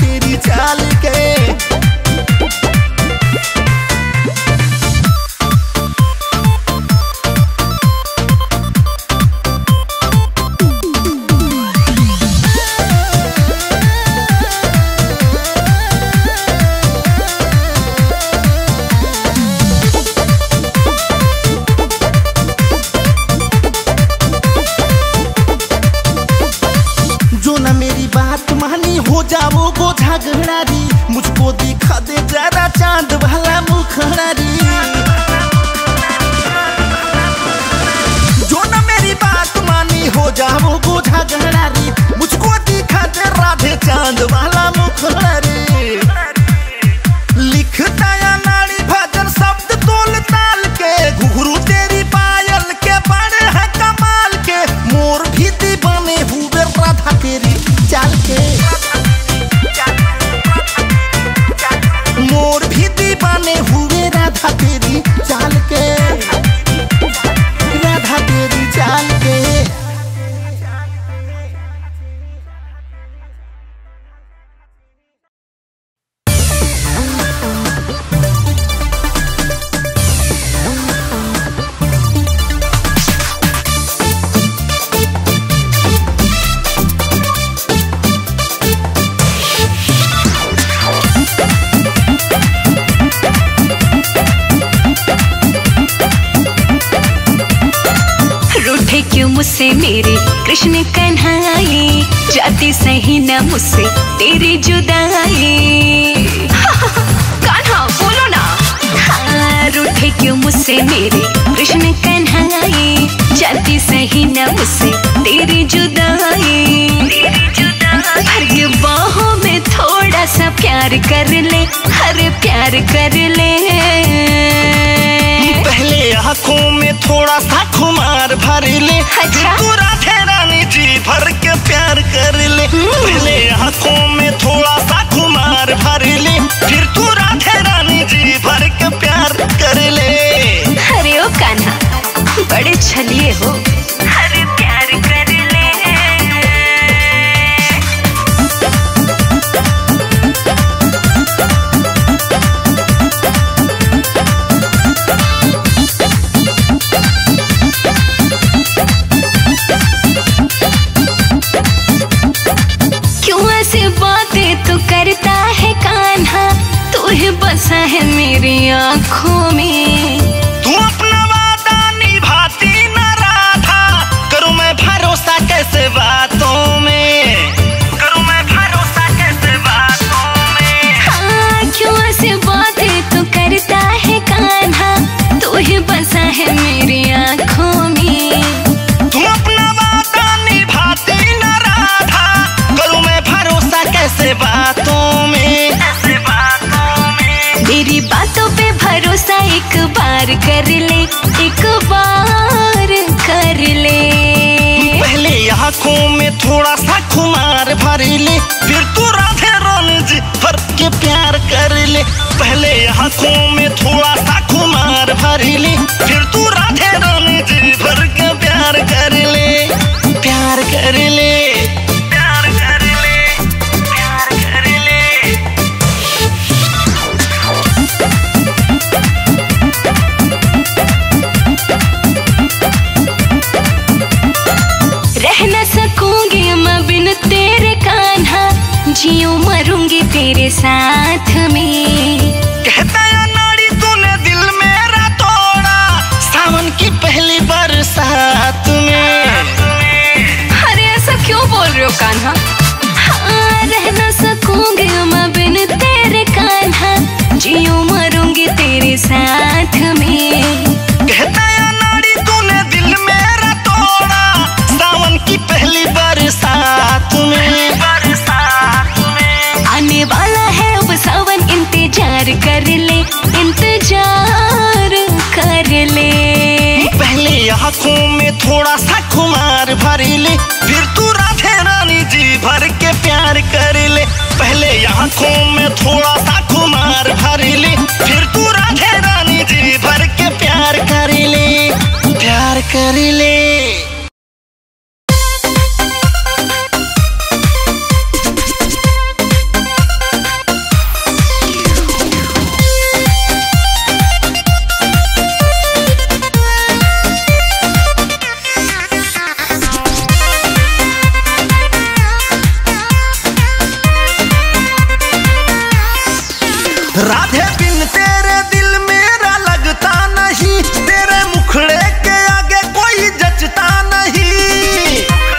तेरी चाल के। हो जाओ गो झगड़ारी, मुझको दिखा दे जरा चांद वाला मुखड़ारी। जो न मेरी बात मानी हो जाओ गो झगड़ारी, मुझको दिखा दे राधे चांद वाला मुखड़ारी। लिखता या नाड़ी भजन शब्द तोल ताल के, घुघरू तेरी पायल के बड़े है कमाल के। मोर भी दीवाने हुए राधा तेरी चाल के, मोर भी दीवाने हुए राधा तेरी चाल के, राधा तेरी चाल के। क्यों मुझसे मेरे कृष्ण कन्हैया, जाती सही न मुझसे तेरी जुदाई। कान्हा बोलो ना। हाँ, रूठे क्यों मुझसे मेरे कृष्ण कन्हैया, जाती सही न मुझसे तेरी जुदाई। भर के बाहों में थोड़ा सा प्यार कर ले, हर प्यार कर ले। पहले आँखों में थोड़ा सा खुमार भर ले, अच्छा? तू राधे रानी जी भर के प्यार कर ले। पहले आँखों में थोड़ा सा खुमार भर ले, फिर तू राधे रानी जी भर के प्यार कर ले। अरे ओ कान्हा बड़े छलिए हो, हर प्यार कर ले। तो करता है कान्हा, तू ही बसा है मेरी आँखों में। तू अपना वादा निभाती न राधा, करूँ मैं भरोसा कैसे बातों में, करूँ मैं भरोसा कैसे बातों में। हाँ, क्यों ऐसे बातें तो करता है कान्हा, तू ही बसा है मेरी आँखों में। तू अपना वादा निभाती न राधा, करूँ मैं भरोसा कैसे बातों में, कैसे बातों में। मेरी बातों पे भरोसा एक बार कर ले, एक बार कर ले। पहले आँखों में थोड़ा सा खुमार भर ले, फिर तू राधे रानी जी भर के प्यार कर ले। पहले आँखों में थोड़ा सा खुमार भर ले, फिर तू राधे रानी जी भर के प्यार कर ले, प्यार कर ले, प्यार कर ले, प्यार कर ले। रह न सकूंगी मैं बिन तेरे कान्हा, जियूं मरूंगी तेरे साथ में। कहता या नाड़ी तूने दिल मेरा तोड़ा, सावन की पहली बरसात में। अरे ऐसा क्यों बोल रहे हो कान्हा? हाँ, रह न सकूंगी मैं बिन तेरे कान्हा, जियूं मरूंगी तेरे साथ में। कहता या नाड़ी तूने दिल मेरा तोड़ा, सावन की पहली बरसात में, बरसात में। आने वाला है अब सावन, इंतजार कर ले, इंतजार कर ले। पहले आँखों में थोड़ा सा खुमार भर ले, फिर तू राधे रानी जी भर के प्यार कर ले। पहले आँखों में थोड़ा सा खुमार भर ले, फिर तू राधे रानी जी भर के प्यार कर ले, प्यार कर ले। राधे बिन तेरे दिल मेरा लगता नहीं, तेरे मुखड़े के आगे कोई जचता नहीं।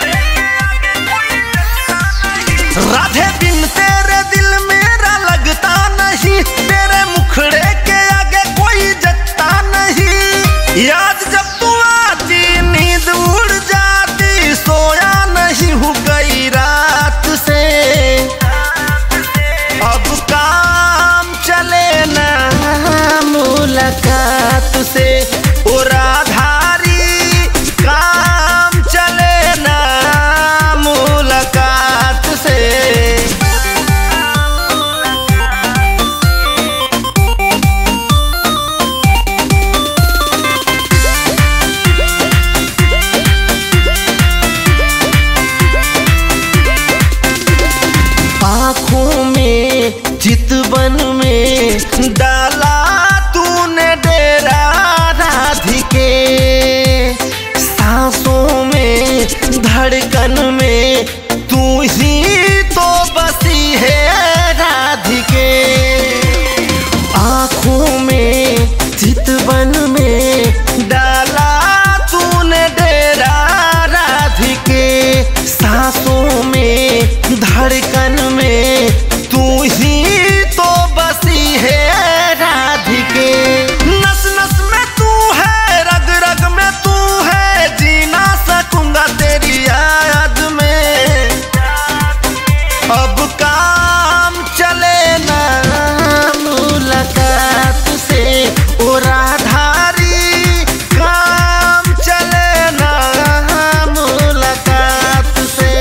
राधे बिन तेरे दिल मेरा लगता नहीं, तेरे मुखड़े के आगे कोई जचता नहीं। याद जब तू आती नींद उड़ जाती, सोया नहीं हूँ कई रात से। अब काम चले ना मुलाकात से, ओ राधारी काम चले ना मुलाकात से। आँखों में चितवन में डाला तूने डेरा राधिके, सांसों में धड़कन में तू ही तो बसी है राधिके। आँखों में चितवन में डाला तूने डेरा राधिके, सांसों में धड़कन में तू ही तो बसी है राधिके। नस नस में तू है, रग रग में तू है, जी ना सकूंगा तेरी याद में। अब काम चले ना मुलाकात से, ओ राधारी काम चले ना मुलाकात से।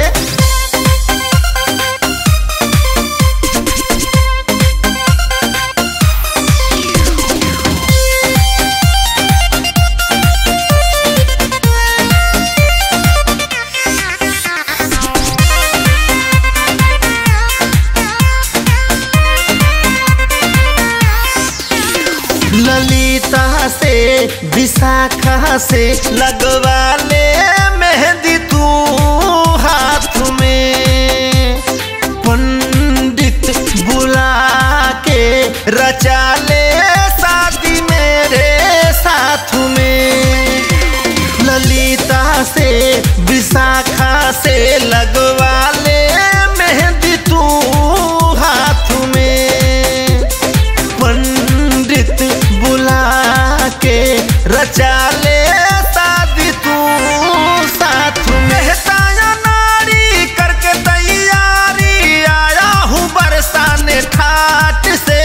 ललिता से विशाखा से लगवा ले मेहंदी तू हाथ में, पंडित बुला के रचा ले शादी मेरे साथ में। ललिता से विशाखा से लगवा ले मेहंदी तू हाथ में, पंडित बुला के रचा ले शादी तू साथ में। कहताया नारी करके तैयारी, आया हूँ बरसाने ठाट से।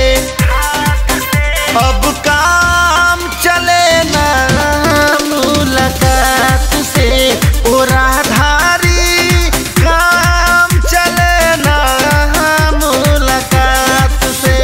अब काम चले ना मुलाकात से, ओ राधारी काम चले ना मुलाकात से।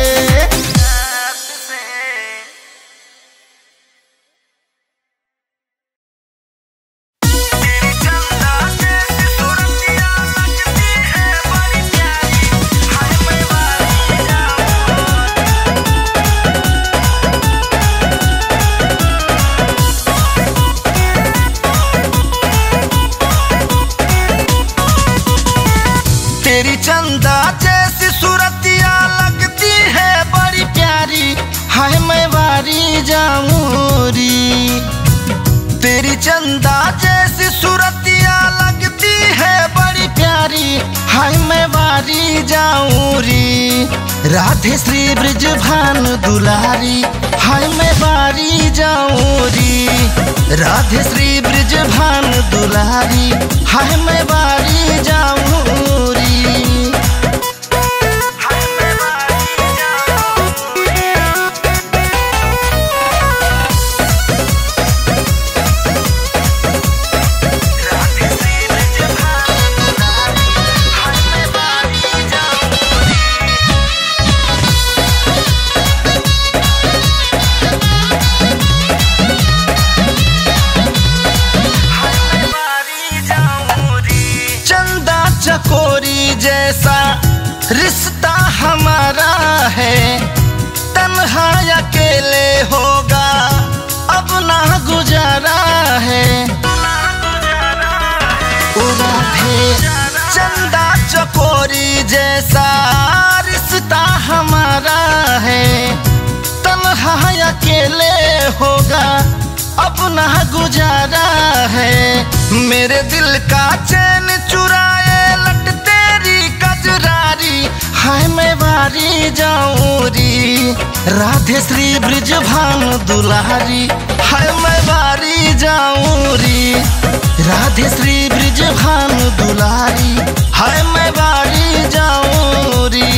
तेरी चंदा जैसी सूरतिया लगती है बड़ी प्यारी, हाय मैं वारी जाऊरी। तेरी चंदा जैसी सूरतिया लगती है बड़ी प्यारी, हाय मैं वारी जाऊरी। राधे श्री ब्रज भानु दुलारी, हाय मैं वारी जाऊरी। राधे श्री ब्रज भानु दुलारी, हाय मैं वारी जाऊरी। चकोरी जैसा रिश्ता हमारा है, तन्हा अकेले होगा अब ना गुजारा है। राधे चंदा चकोरी जैसा रिश्ता हमारा होगा अब ना गुजारा है। मेरे दिल का चैन चुराए लट तेरी कजरारी, हाय मैं वारी जाऊं री। राधे श्री ब्रिजभानु दुलारी, हाय मैं वारी जाऊं री। राधे श्री ब्रिजभानु दुलारी, हाय मैं वारी जाऊं री।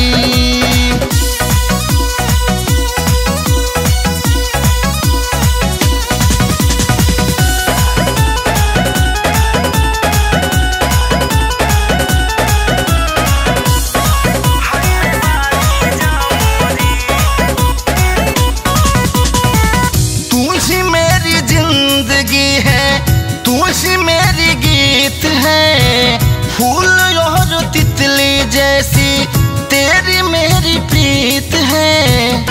मेरी गीत है फूल और तितली जैसी तेरी मेरी प्रीत है।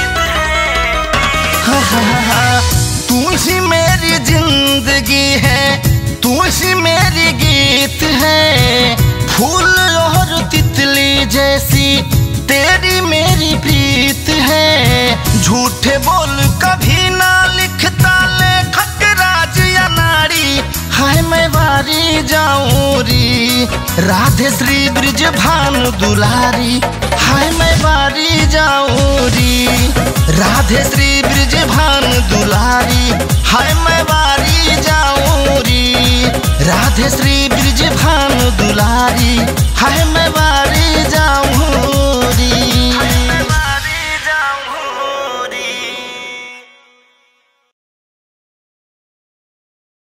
तू ही मेरी जिंदगी है, तू ही मेरी गीत है। फूल और तितली जैसी तेरी मेरी प्रीत है। झूठे बोल कभी ना लिखता लेखक राज या नारी, हाय मैं वारी जाऊं री। राधे श्री ब्रिजभानु दुलारी, हाय मैं वारी जाऊं री। राधे श्री ब्रिजभानु दुलारी, हाय मैं वारी जाऊं री। राधे श्री